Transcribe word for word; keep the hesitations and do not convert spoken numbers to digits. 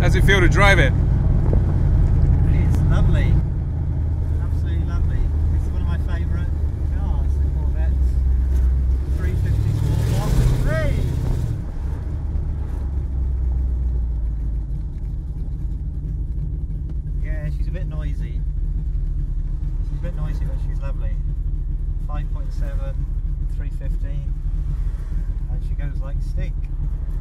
How's it feel to drive it? It's lovely. Absolutely lovely. It's one of my favourite cars, the Corvette three fifty Sport Block. Hey! Yeah, she's a bit noisy. She's a bit noisy, but she's lovely. five point seven, three fifty, and she goes like stink.